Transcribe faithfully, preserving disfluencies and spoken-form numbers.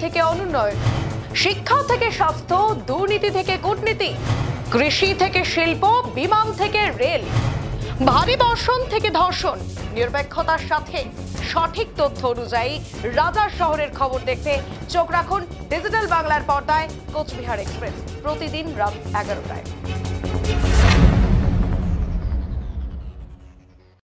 থেকে অনুন্নয়ন, শিক্ষা থেকে স্বাস্থ্য, দুর্নীতি থেকে কূটনীতি, কৃষি থেকে শিল্প, বিমান থেকে রেল, ভারী বর্ষণ থেকে ধর্ষণ। নিরপেক্ষতার সাথে সঠিক তথ্য অনুযায়ী রাজার শহরের খবর দেখতে চোখ রাখুন ডিজিটাল বাংলার পর্দায় কোচবিহার এক্সপ্রেস, প্রতিদিন রাত এগারোটায়।